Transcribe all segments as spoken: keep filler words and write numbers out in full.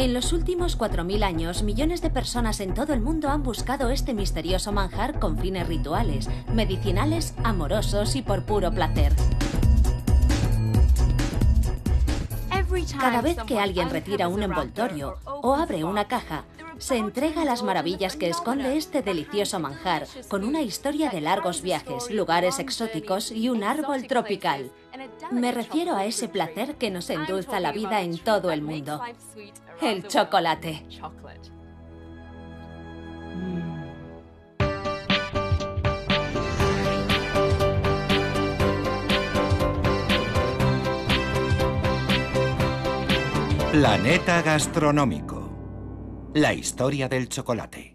En los últimos cuatro mil años, millones de personas en todo el mundo han buscado este misterioso manjar con fines rituales, medicinales, amorosos y por puro placer. Cada vez que alguien retira un envoltorio o abre una caja, se entrega las maravillas que esconde este delicioso manjar, con una historia de largos viajes, lugares exóticos y un árbol tropical. Me refiero a ese placer que nos endulza la vida en todo el mundo: el chocolate. Planeta Gastronómico. La historia del chocolate.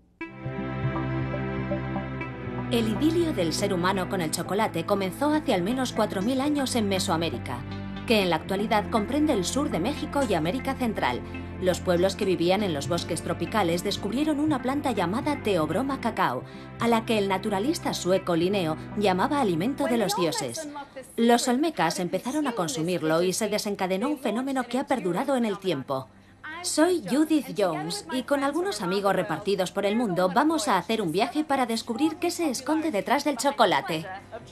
El idilio del ser humano con el chocolate comenzó hace al menos cuatro mil años en Mesoamérica, que en la actualidad comprende el sur de México y América Central. Los pueblos que vivían en los bosques tropicales descubrieron una planta llamada Theobroma cacao, a la que el naturalista sueco Linneo llamaba alimento de los dioses. Los olmecas empezaron a consumirlo y se desencadenó un fenómeno que ha perdurado en el tiempo. Soy Judith Jones y con algunos amigos repartidos por el mundo vamos a hacer un viaje para descubrir qué se esconde detrás del chocolate.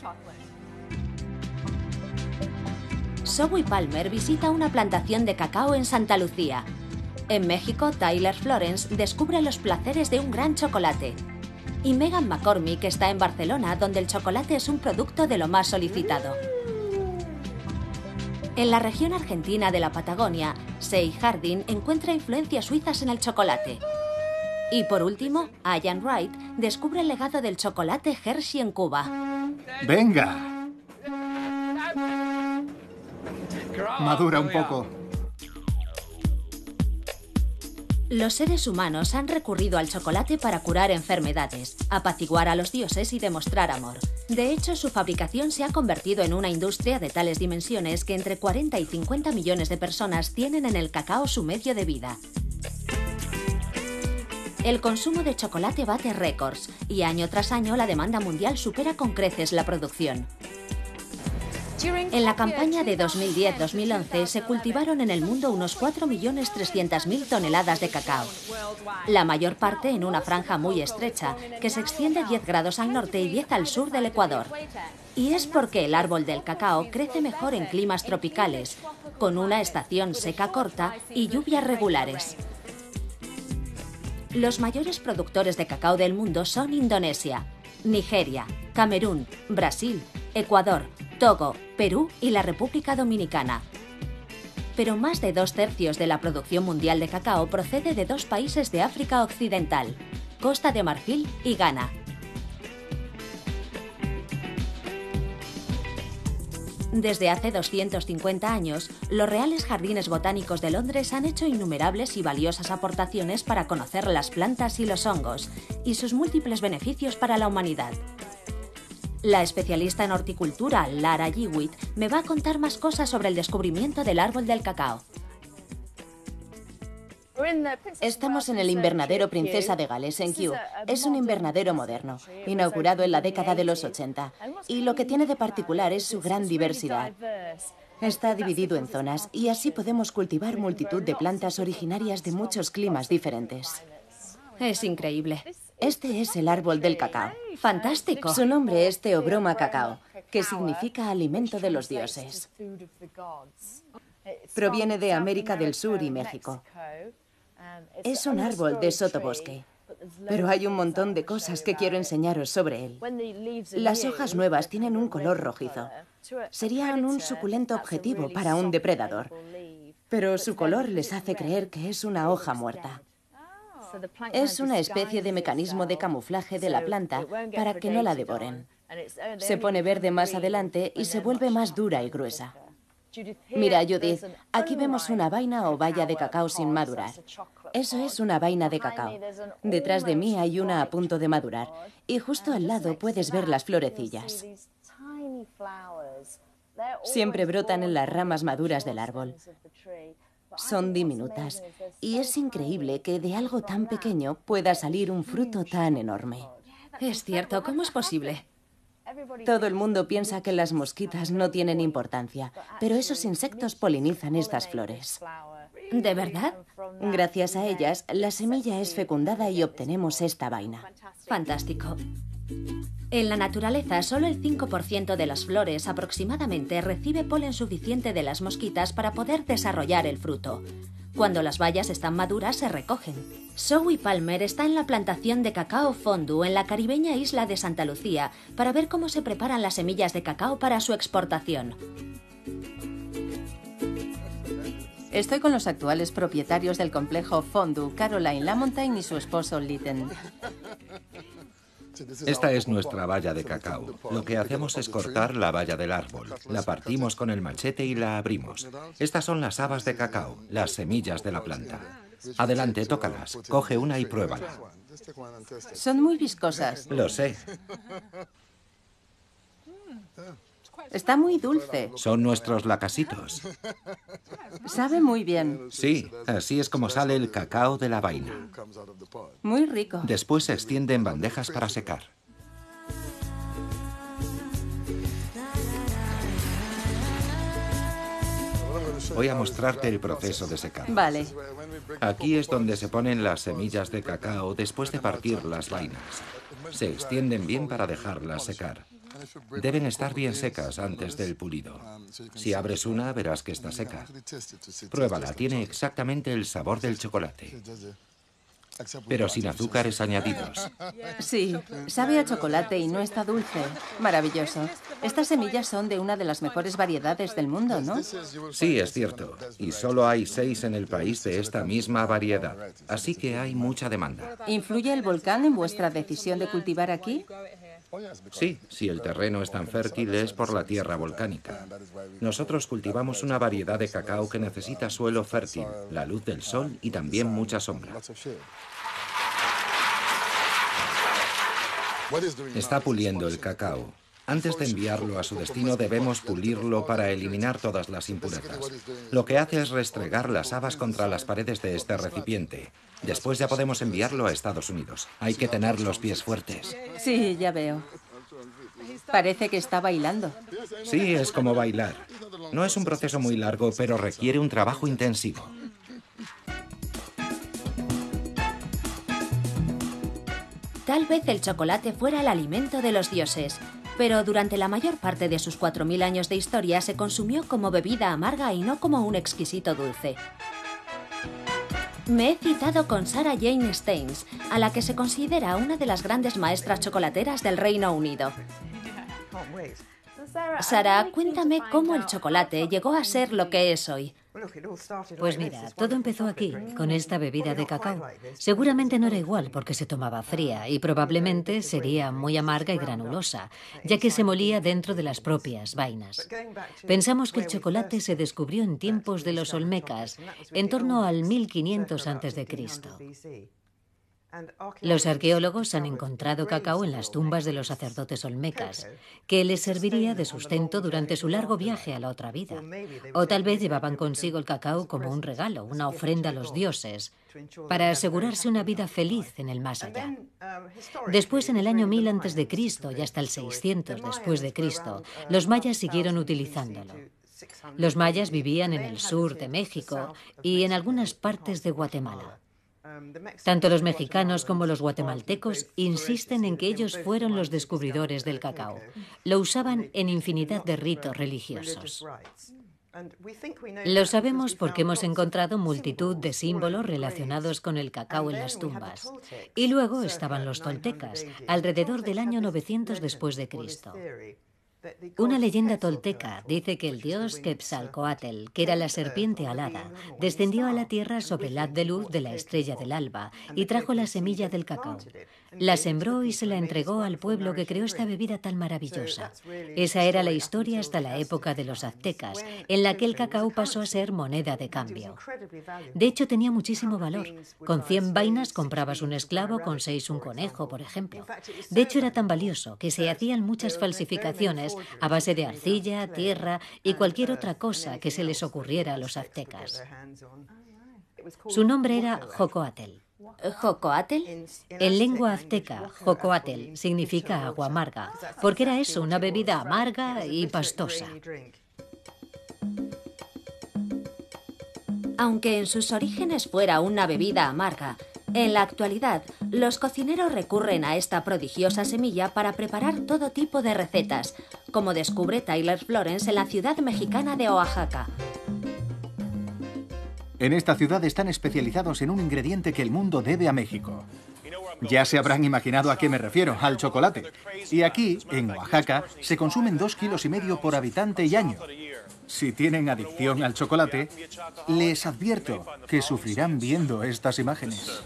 Zoe Palmer visita una plantación de cacao en Santa Lucía. En México, Tyler Florence descubre los placeres de un gran chocolate. Y Megan McCormick está en Barcelona, donde el chocolate es un producto de lo más solicitado. En la región argentina de la Patagonia, Sei Harding encuentra influencias suizas en el chocolate. Y por último, Ian Wright descubre el legado del chocolate Hershey en Cuba. ¡Venga! Madura un poco. Los seres humanos han recurrido al chocolate para curar enfermedades, apaciguar a los dioses y demostrar amor. De hecho, su fabricación se ha convertido en una industria de tales dimensiones que entre cuarenta y cincuenta millones de personas tienen en el cacao su medio de vida. El consumo de chocolate bate récords y año tras año la demanda mundial supera con creces la producción. En la campaña de dos mil diez dos mil once se cultivaron en el mundo unos cuatro millones trescientas mil toneladas de cacao, la mayor parte en una franja muy estrecha que se extiende diez grados al norte y diez al sur del Ecuador. Y es porque el árbol del cacao crece mejor en climas tropicales, con una estación seca corta y lluvias regulares. Los mayores productores de cacao del mundo son Indonesia, Nigeria, Camerún, Brasil, Ecuador, Togo, Perú y la República Dominicana. Pero más de dos tercios de la producción mundial de cacao procede de dos países de África Occidental, Costa de Marfil y Ghana. Desde hace doscientos cincuenta años, los Reales Jardines Botánicos de Londres han hecho innumerables y valiosas aportaciones para conocer las plantas y los hongos, y sus múltiples beneficios para la humanidad. La especialista en horticultura, Lara Jewitt, me va a contar más cosas sobre el descubrimiento del árbol del cacao. Estamos en el invernadero Princesa de Gales, en Kew. Es un invernadero moderno, inaugurado en la década de los ochenta. Y lo que tiene de particular es su gran diversidad. Está dividido en zonas y así podemos cultivar multitud de plantas originarias de muchos climas diferentes. Es increíble. Este es el árbol del cacao. ¡Fantástico! Su nombre es Theobroma cacao, que significa alimento de los dioses. Proviene de América del Sur y México. Es un árbol de sotobosque, pero hay un montón de cosas que quiero enseñaros sobre él. Las hojas nuevas tienen un color rojizo. Serían un suculento objetivo para un depredador, pero su color les hace creer que es una hoja muerta. Es una especie de mecanismo de camuflaje de la planta para que no la devoren. Se pone verde más adelante y se vuelve más dura y gruesa. Mira, Judith, aquí vemos una vaina o baya de cacao sin madurar. Eso es una vaina de cacao. Detrás de mí hay una a punto de madurar y justo al lado puedes ver las florecillas. Siempre brotan en las ramas maduras del árbol. Son diminutas y es increíble que de algo tan pequeño pueda salir un fruto tan enorme. Es cierto, ¿cómo es posible? Todo el mundo piensa que las mosquitas no tienen importancia, pero esos insectos polinizan estas flores. ¿De verdad? Gracias a ellas, la semilla es fecundada y obtenemos esta vaina. Fantástico. En la naturaleza, solo el cinco por ciento de las flores aproximadamente recibe polen suficiente de las mosquitas para poder desarrollar el fruto. Cuando las bayas están maduras, se recogen. Zoe Palmer está en la plantación de cacao fondue en la caribeña isla de Santa Lucía para ver cómo se preparan las semillas de cacao para su exportación. Estoy con los actuales propietarios del complejo Fondue, Caroline Lamontagne y su esposo Lytton. Esta es nuestra baya de cacao. Lo que hacemos es cortar la baya del árbol. La partimos con el machete y la abrimos. Estas son las habas de cacao, las semillas de la planta. Adelante, tócalas. Coge una y pruébala. Son muy viscosas. Lo sé. Está muy dulce. Son nuestros lacasitos. Sabe muy bien. Sí, así es como sale el cacao de la vaina. Muy rico. Después se extiende en bandejas para secar. Voy a mostrarte el proceso de secado. Vale. Aquí es donde se ponen las semillas de cacao después de partir las vainas. Se extienden bien para dejarlas secar. Deben estar bien secas antes del pulido. Si abres una, verás que está seca. Pruébala, tiene exactamente el sabor del chocolate, pero sin azúcares añadidos. Sí, sabe a chocolate y no está dulce. Maravilloso. Estas semillas son de una de las mejores variedades del mundo, ¿no? Sí, es cierto. Y solo hay seis en el país de esta misma variedad. Así que hay mucha demanda. ¿Influye el volcán en vuestra decisión de cultivar aquí? Sí, si el terreno es tan fértil es por la tierra volcánica. Nosotros cultivamos una variedad de cacao que necesita suelo fértil, la luz del sol y también mucha sombra. Está puliendo el cacao. Antes de enviarlo a su destino debemos pulirlo para eliminar todas las impurezas. Lo que hace es restregar las habas contra las paredes de este recipiente. Después ya podemos enviarlo a Estados Unidos. Hay que tener los pies fuertes. Sí, ya veo. Parece que está bailando. Sí, es como bailar. No es un proceso muy largo, pero requiere un trabajo intensivo. Tal vez el chocolate fuera el alimento de los dioses, pero durante la mayor parte de sus cuatro mil años de historia se consumió como bebida amarga y no como un exquisito dulce. Me he citado con Sarah Jane Staines, a la que se considera una de las grandes maestras chocolateras del Reino Unido. Sarah, cuéntame cómo el chocolate llegó a ser lo que es hoy. Pues mira, todo empezó aquí, con esta bebida de cacao. Seguramente no era igual porque se tomaba fría y probablemente sería muy amarga y granulosa, ya que se molía dentro de las propias vainas. Pensamos que el chocolate se descubrió en tiempos de los olmecas, en torno al mil quinientos antes de Cristo. Los arqueólogos han encontrado cacao en las tumbas de los sacerdotes olmecas, que les serviría de sustento durante su largo viaje a la otra vida. O tal vez llevaban consigo el cacao como un regalo, una ofrenda a los dioses, para asegurarse una vida feliz en el más allá. Después, en el año mil antes de Cristo y hasta el seiscientos después de Cristo, los mayas siguieron utilizándolo. Los mayas vivían en el sur de México y en algunas partes de Guatemala. Tanto los mexicanos como los guatemaltecos insisten en que ellos fueron los descubridores del cacao. Lo usaban en infinidad de ritos religiosos. Lo sabemos porque hemos encontrado multitud de símbolos relacionados con el cacao en las tumbas. Y luego estaban los toltecas, alrededor del año novecientos después de Cristo. Una leyenda tolteca dice que el dios Quetzalcóatl, que era la serpiente alada, descendió a la tierra sobre el haz de luz de la estrella del alba y trajo la semilla del cacao. La sembró y se la entregó al pueblo que creó esta bebida tan maravillosa. Esa era la historia hasta la época de los aztecas, en la que el cacao pasó a ser moneda de cambio. De hecho, tenía muchísimo valor. Con cien vainas comprabas un esclavo, con seis un conejo, por ejemplo. De hecho, era tan valioso que se hacían muchas falsificaciones a base de arcilla, tierra y cualquier otra cosa que se les ocurriera a los aztecas. Su nombre era Jocoatl. ¿Jocoatl? En lengua azteca, Jocoatl significa agua amarga, porque era eso, una bebida amarga y pastosa. Aunque en sus orígenes fuera una bebida amarga, en la actualidad los cocineros recurren a esta prodigiosa semilla para preparar todo tipo de recetas, como descubre Tyler Florence en la ciudad mexicana de Oaxaca. En esta ciudad están especializados en un ingrediente que el mundo debe a México. Ya se habrán imaginado a qué me refiero, al chocolate. Y aquí, en Oaxaca, se consumen dos kilos y medio por habitante y año. Si tienen adicción al chocolate, les advierto que sufrirán viendo estas imágenes.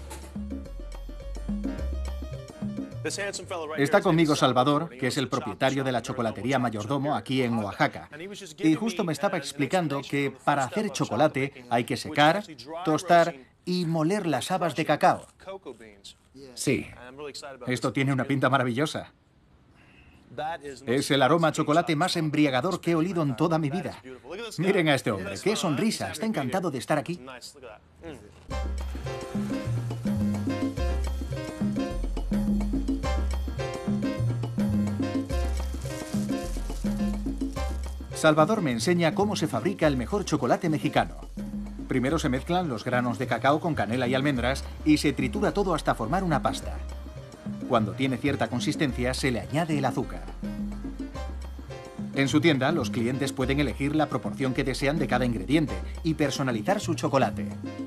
Está conmigo Salvador, que es el propietario de la chocolatería Mayordomo aquí en Oaxaca. Y justo me estaba explicando que para hacer chocolate hay que secar, tostar y moler las habas de cacao. Sí. Esto tiene una pinta maravillosa. Es el aroma a chocolate más embriagador que he olido en toda mi vida. Miren a este hombre, qué sonrisa, está encantado de estar aquí. Salvador me enseña cómo se fabrica el mejor chocolate mexicano. Primero se mezclan los granos de cacao con canela y almendras y se tritura todo hasta formar una pasta. Cuando tiene cierta consistencia, se le añade el azúcar. En su tienda, los clientes pueden elegir la proporción que desean de cada ingrediente y personalizar su chocolate.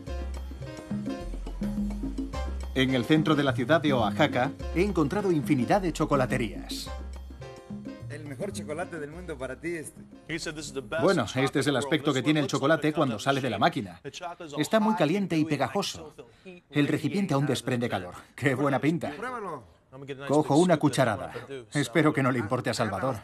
En el centro de la ciudad de Oaxaca, he encontrado infinidad de chocolaterías. El mejor chocolate del mundo para ti es... Bueno, este es el aspecto que tiene el chocolate cuando sale de la máquina. Está muy caliente y pegajoso. El recipiente aún desprende calor. ¡Qué buena pinta! Cojo una cucharada. Espero que no le importe a Salvador.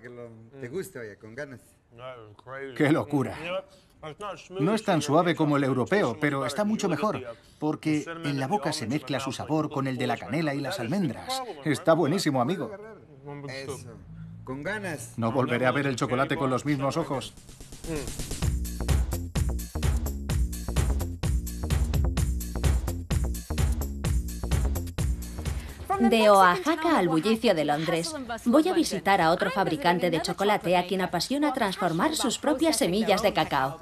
¡Qué locura! No es tan suave como el europeo, pero está mucho mejor, porque en la boca se mezcla su sabor con el de la canela y las almendras. Está buenísimo, amigo. Con ganas. No volveré a ver el chocolate con los mismos ojos. De Oaxaca al bullicio de Londres, voy a visitar a otro fabricante de chocolate a quien apasiona transformar sus propias semillas de cacao.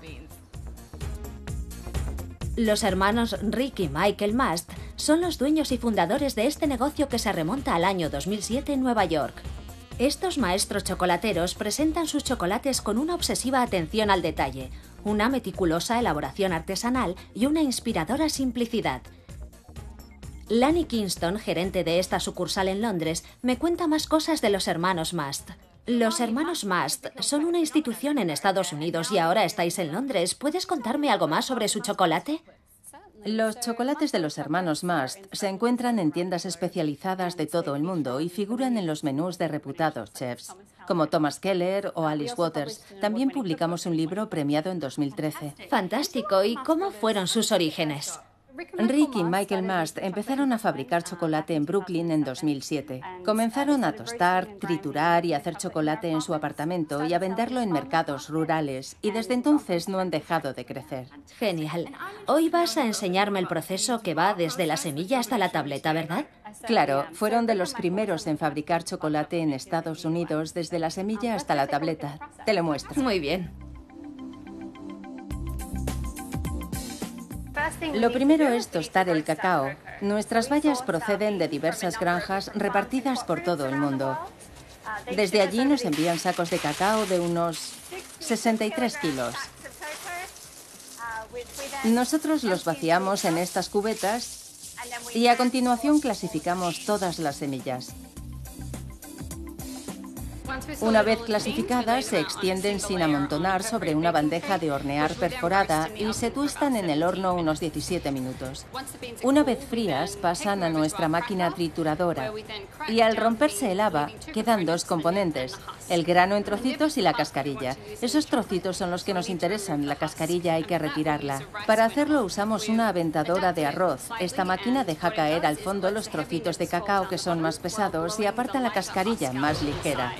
Los hermanos Rick y Michael Mast son los dueños y fundadores de este negocio que se remonta al año dos mil siete en Nueva York. Estos maestros chocolateros presentan sus chocolates con una obsesiva atención al detalle, una meticulosa elaboración artesanal y una inspiradora simplicidad. Lani Kingston, gerente de esta sucursal en Londres, me cuenta más cosas de los hermanos Mast. Los hermanos Mast son una institución en Estados Unidos y ahora estáis en Londres. ¿Puedes contarme algo más sobre su chocolate? Los chocolates de los hermanos Mast se encuentran en tiendas especializadas de todo el mundo y figuran en los menús de reputados chefs, como Thomas Keller o Alice Waters. También publicamos un libro premiado en dos mil trece. Fantástico. ¿Y cómo fueron sus orígenes? Rick y Michael Mast empezaron a fabricar chocolate en Brooklyn en dos mil siete. Comenzaron a tostar, triturar y hacer chocolate en su apartamento y a venderlo en mercados rurales, y desde entonces no han dejado de crecer. Genial. Hoy vas a enseñarme el proceso que va desde la semilla hasta la tableta, ¿verdad? Claro, fueron de los primeros en fabricar chocolate en Estados Unidos, desde la semilla hasta la tableta. Te lo muestro. Muy bien. Lo primero es tostar el cacao. Nuestras bayas proceden de diversas granjas repartidas por todo el mundo. Desde allí nos envían sacos de cacao de unos sesenta y tres kilos. Nosotros los vaciamos en estas cubetas y a continuación clasificamos todas las semillas. Una vez clasificadas, se extienden sin amontonar sobre una bandeja de hornear perforada y se tuestan en el horno unos diecisiete minutos. Una vez frías, pasan a nuestra máquina trituradora y al romperse el haba, quedan dos componentes, el grano en trocitos y la cascarilla. Esos trocitos son los que nos interesan, la cascarilla hay que retirarla. Para hacerlo usamos una aventadora de arroz. Esta máquina deja caer al fondo los trocitos de cacao que son más pesados y aparta la cascarilla más ligera.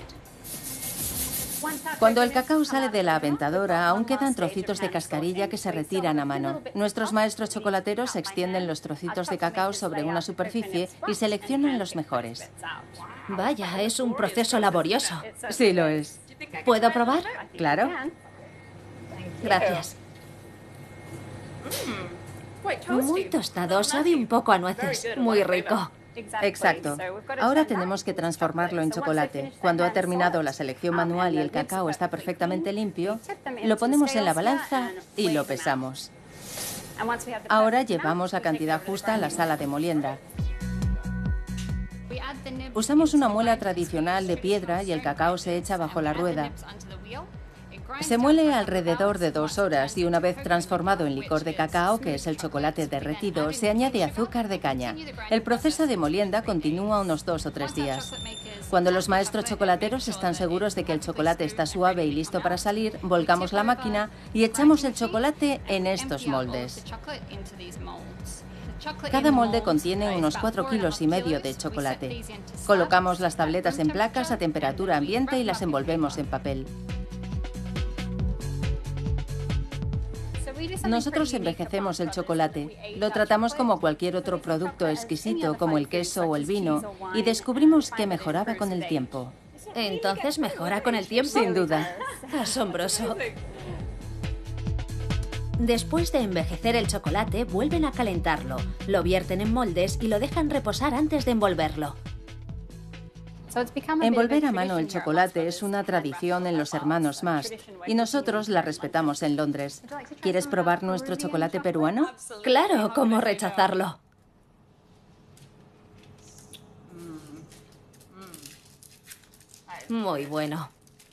Cuando el cacao sale de la aventadora, aún quedan trocitos de cascarilla que se retiran a mano. Nuestros maestros chocolateros extienden los trocitos de cacao sobre una superficie y seleccionan los mejores. Vaya, es un proceso laborioso. Sí, lo es. ¿Puedo probar? Claro. Gracias. Muy tostado, sabe un poco a nueces. Muy rico. Exacto. Ahora tenemos que transformarlo en chocolate. Cuando ha terminado la selección manual y el cacao está perfectamente limpio, lo ponemos en la balanza y lo pesamos. Ahora llevamos la cantidad justa a la sala de molienda. Usamos una muela tradicional de piedra y el cacao se echa bajo la rueda. Se muele alrededor de dos horas y una vez transformado en licor de cacao, que es el chocolate derretido, se añade azúcar de caña. El proceso de molienda continúa unos dos o tres días. Cuando los maestros chocolateros están seguros de que el chocolate está suave y listo para salir, volcamos la máquina y echamos el chocolate en estos moldes. Cada molde contiene unos cuatro kilos y medio de chocolate. Colocamos las tabletas en placas a temperatura ambiente y las envolvemos en papel. Nosotros envejecemos el chocolate, lo tratamos como cualquier otro producto exquisito, como el queso o el vino, y descubrimos que mejoraba con el tiempo. ¿Entonces mejora con el tiempo? Sin duda. Asombroso. Después de envejecer el chocolate, vuelven a calentarlo, lo vierten en moldes y lo dejan reposar antes de envolverlo. Envolver a mano el chocolate es una tradición en los hermanos Mast y nosotros la respetamos en Londres. ¿Quieres probar nuestro chocolate peruano? Claro, ¿cómo rechazarlo? Muy bueno.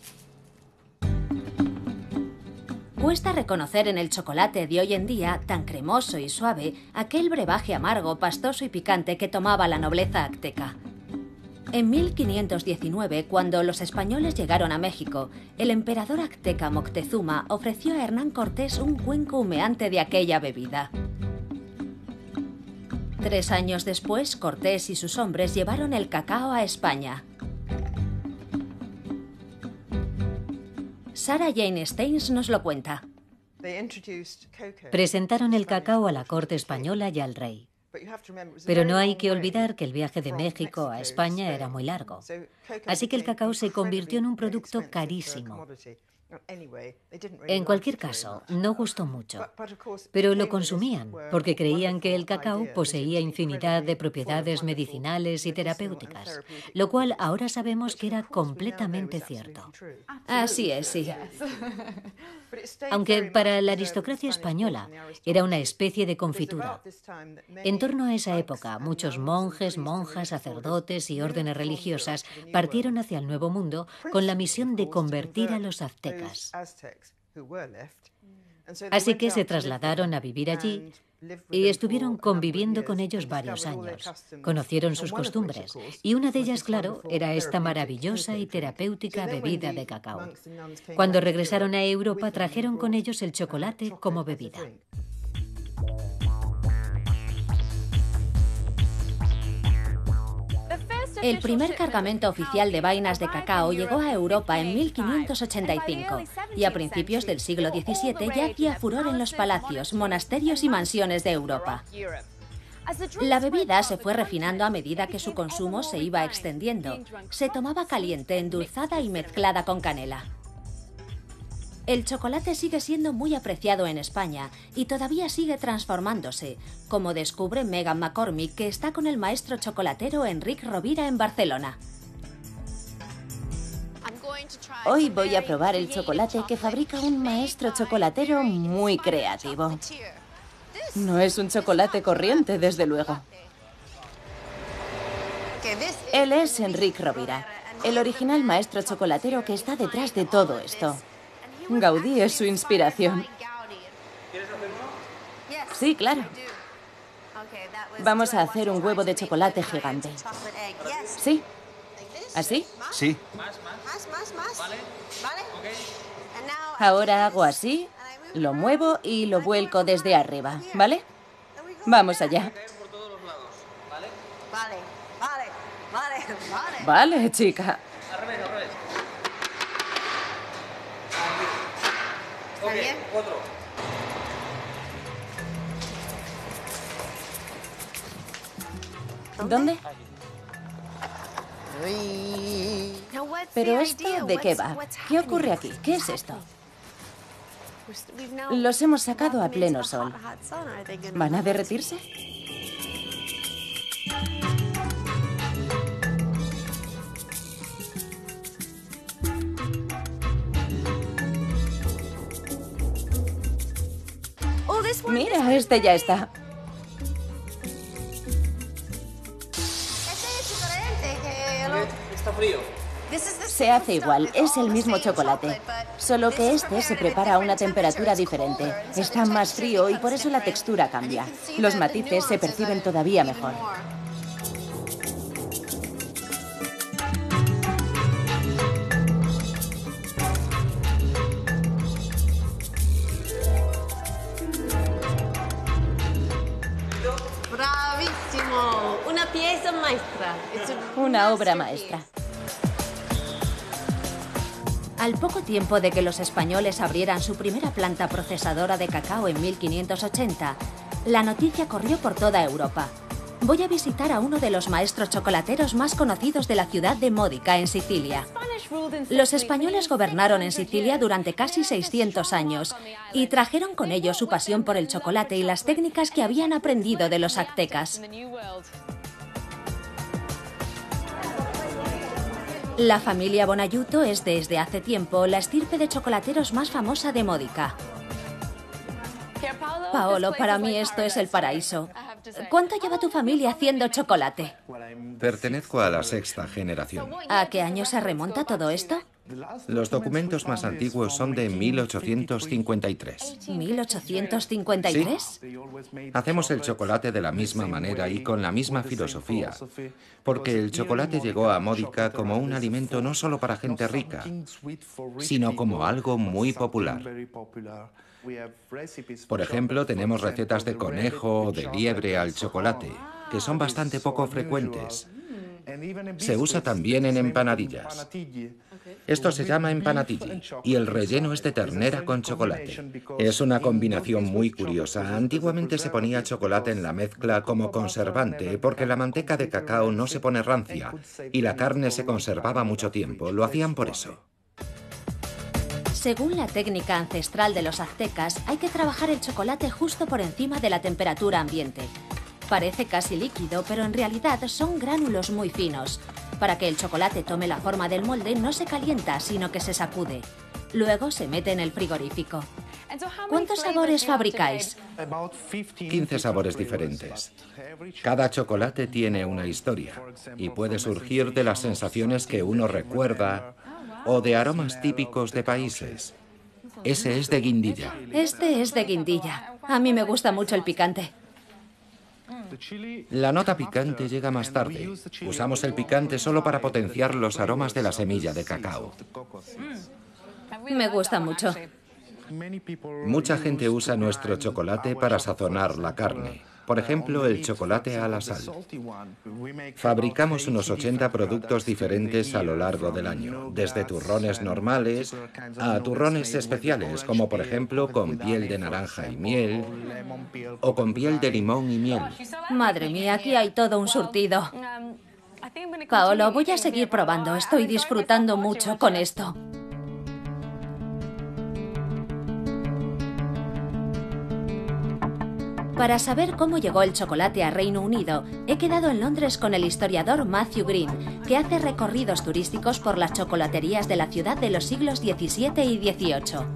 Cuesta reconocer en el chocolate de hoy en día, tan cremoso y suave, aquel brebaje amargo, pastoso y picante que tomaba la nobleza azteca. En mil quinientos diecinueve, cuando los españoles llegaron a México, el emperador azteca Moctezuma ofreció a Hernán Cortés un cuenco humeante de aquella bebida. Tres años después, Cortés y sus hombres llevaron el cacao a España. Sarah Jane Staines nos lo cuenta. Presentaron el cacao a la corte española y al rey. Pero no hay que olvidar que el viaje de México a España era muy largo. Así que el cacao se convirtió en un producto carísimo. En cualquier caso, no gustó mucho, pero lo consumían porque creían que el cacao poseía infinidad de propiedades medicinales y terapéuticas, lo cual ahora sabemos que era completamente cierto. Así es, sí. Aunque para la aristocracia española era una especie de confitura. En torno a esa época, muchos monjes, monjas, sacerdotes y órdenes religiosas partieron hacia el Nuevo Mundo con la misión de convertir a los aztecas. Así que se trasladaron a vivir allí y estuvieron conviviendo con ellos varios años. Conocieron sus costumbres y una de ellas, claro, era esta maravillosa y terapéutica bebida de cacao. Cuando regresaron a Europa, trajeron con ellos el chocolate como bebida. El primer cargamento oficial de vainas de cacao llegó a Europa en mil quinientos ochenta y cinco y a principios del siglo diecisiete ya hacía furor en los palacios, monasterios y mansiones de Europa. La bebida se fue refinando a medida que su consumo se iba extendiendo. Se tomaba caliente, endulzada y mezclada con canela. El chocolate sigue siendo muy apreciado en España y todavía sigue transformándose, como descubre Megan McCormick, que está con el maestro chocolatero Enric Rovira en Barcelona. Hoy voy a probar el chocolate que fabrica un maestro chocolatero muy creativo. No es un chocolate corriente, desde luego. Él es Enric Rovira, el original maestro chocolatero que está detrás de todo esto. Gaudí es su inspiración. ¿Quieres hacer uno? Sí, claro. Vamos a hacer un huevo de chocolate gigante. ¿Sí? ¿Así? Sí. Más, más. Vale. Ok. Ahora hago así, lo muevo y lo vuelco desde arriba, ¿vale? Vamos allá. Por todos los lados. ¿Vale? Vale, vale, vale, vale. Vale, chica. Al revés, al revés. ¿Está Ok, bien? otro. ¿Dónde? ¿Pero esto de qué va? ¿Qué ocurre aquí? ¿Qué es esto? Los hemos sacado a pleno sol. ¿Van a derretirse? Mira, este ya está. Este es diferente que el otro. Está frío. Se hace igual, es el mismo chocolate, solo que este se prepara a una temperatura diferente. Está más frío y por eso la textura cambia. Los matices se perciben todavía mejor. Bravísimo. Una pieza maestra. Una obra maestra. Al poco tiempo de que los españoles abrieran su primera planta procesadora de cacao en mil quinientos ochenta, la noticia corrió por toda Europa. Voy a visitar a uno de los maestros chocolateros más conocidos de la ciudad de Modica, en Sicilia. Los españoles gobernaron en Sicilia durante casi seiscientos años y trajeron con ellos su pasión por el chocolate y las técnicas que habían aprendido de los aztecas. La familia Bonaiuto es desde hace tiempo la estirpe de chocolateros más famosa de Modica. Paolo, para mí esto es el paraíso. ¿Cuánto lleva tu familia haciendo chocolate? Pertenezco a la sexta generación. ¿A qué año se remonta todo esto? Los documentos más antiguos son de mil ochocientos cincuenta y tres. ¿mil ochocientos cincuenta y tres? Sí. Hacemos el chocolate de la misma manera y con la misma filosofía, porque el chocolate llegó a Modica como un alimento no solo para gente rica, sino como algo muy popular. Por ejemplo, tenemos recetas de conejo o de liebre al chocolate, que son bastante poco frecuentes. Se usa también en empanadillas. Esto se llama empanatilli y el relleno es de ternera con chocolate. Es una combinación muy curiosa. Antiguamente se ponía chocolate en la mezcla como conservante porque la manteca de cacao no se pone rancia y la carne se conservaba mucho tiempo. Lo hacían por eso. Según la técnica ancestral de los aztecas, hay que trabajar el chocolate justo por encima de la temperatura ambiente. Parece casi líquido, pero en realidad son gránulos muy finos. Para que el chocolate tome la forma del molde no se calienta, sino que se sacude. Luego se mete en el frigorífico. ¿Cuántos sabores fabricáis? quince sabores diferentes. Cada chocolate tiene una historia y puede surgir de las sensaciones que uno recuerda o de aromas típicos de países. Ese es de guindilla. Este es de guindilla. A mí me gusta mucho el picante. La nota picante llega más tarde. Usamos el picante solo para potenciar los aromas de la semilla de cacao. Me gusta mucho. Mucha gente usa nuestro chocolate para sazonar la carne. Por ejemplo, el chocolate a la sal. Fabricamos unos ochenta productos diferentes a lo largo del año, desde turrones normales a turrones especiales, como por ejemplo con piel de naranja y miel, o con piel de limón y miel. Madre mía, aquí hay todo un surtido. Paolo, voy a seguir probando. Estoy disfrutando mucho con esto. Para saber cómo llegó el chocolate a Reino Unido, he quedado en Londres con el historiador Matthew Green, que hace recorridos turísticos por las chocolaterías de la ciudad de los siglos diecisiete y dieciocho.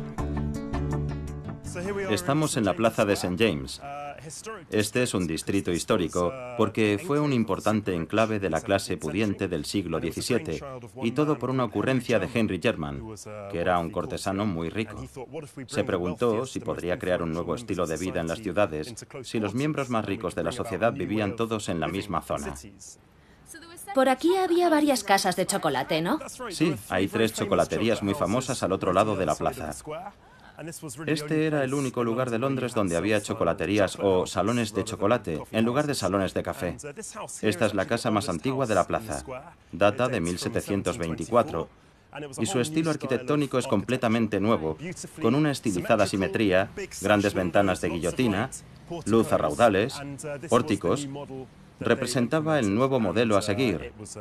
Estamos en la plaza de Saint James. Este es un distrito histórico porque fue un importante enclave de la clase pudiente del siglo diecisiete, y todo por una ocurrencia de Henry Jermyn, que era un cortesano muy rico. Se preguntó si podría crear un nuevo estilo de vida en las ciudades si los miembros más ricos de la sociedad vivían todos en la misma zona. Por aquí había varias casas de chocolate, ¿no? Sí, hay tres chocolaterías muy famosas al otro lado de la plaza. Este era el único lugar de Londres donde había chocolaterías o salones de chocolate, en lugar de salones de café. Esta es la casa más antigua de la plaza. Data de mil setecientos veinticuatro. Y su estilo arquitectónico es completamente nuevo, con una estilizada simetría, grandes ventanas de guillotina, luz a raudales, pórticos. Representaba el nuevo modelo a seguir.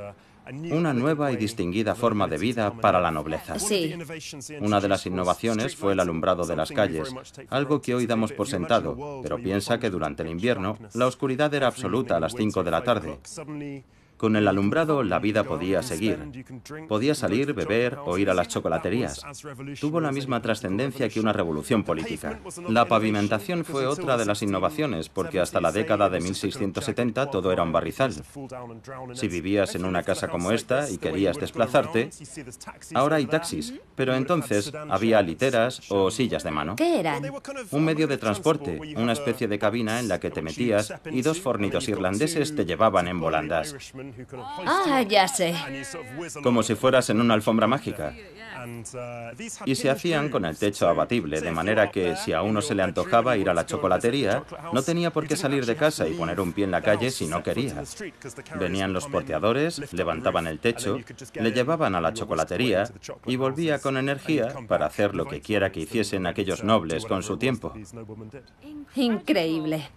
Una nueva y distinguida forma de vida para la nobleza. Sí. Una de las innovaciones fue el alumbrado de las calles, algo que hoy damos por sentado, pero piensa que durante el invierno la oscuridad era absoluta a las cinco de la tarde. Con el alumbrado la vida podía seguir. Podía salir, beber o ir a las chocolaterías. Tuvo la misma trascendencia que una revolución política. La pavimentación fue otra de las innovaciones, porque hasta la década de mil seiscientos setenta todo era un barrizal. Si vivías en una casa como esta y querías desplazarte, ahora hay taxis, pero entonces había literas o sillas de mano. ¿Qué eran? Un medio de transporte, una especie de cabina en la que te metías y dos fornidos irlandeses te llevaban en volandas. Ah, ya sé. Como si fueras en una alfombra mágica. Y se hacían con el techo abatible, de manera que si a uno se le antojaba ir a la chocolatería, no tenía por qué salir de casa y poner un pie en la calle si no quería. Venían los porteadores, levantaban el techo, le llevaban a la chocolatería y volvía con energía para hacer lo que quiera que hiciesen aquellos nobles con su tiempo. Increíble.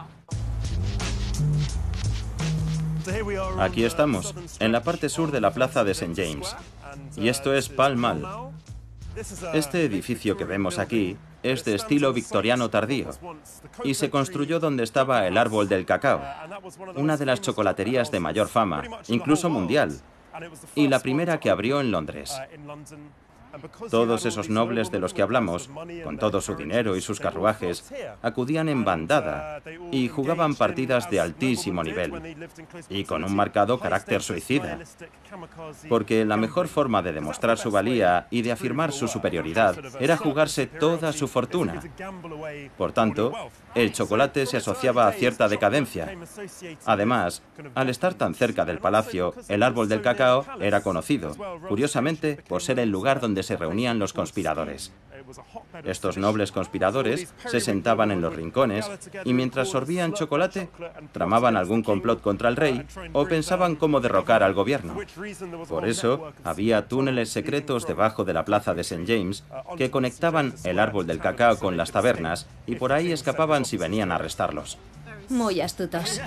Aquí estamos, en la parte sur de la plaza de Saint James. Y esto es Pall Mall. Este edificio que vemos aquí es de estilo victoriano tardío y se construyó donde estaba el árbol del cacao, una de las chocolaterías de mayor fama, incluso mundial, y la primera que abrió en Londres. Todos esos nobles de los que hablamos, con todo su dinero y sus carruajes, acudían en bandada y jugaban partidas de altísimo nivel, y con un marcado carácter suicida, porque la mejor forma de demostrar su valía y de afirmar su superioridad era jugarse toda su fortuna. Por tanto, el chocolate se asociaba a cierta decadencia. Además, al estar tan cerca del palacio, el árbol del cacao era conocido, curiosamente, por ser el lugar donde se reunían los conspiradores. Estos nobles conspiradores se sentaban en los rincones y mientras sorbían chocolate, tramaban algún complot contra el rey o pensaban cómo derrocar al gobierno. Por eso, había túneles secretos debajo de la plaza de Saint James que conectaban el árbol del cacao con las tabernas y por ahí escapaban si venían a arrestarlos. Muy astutos.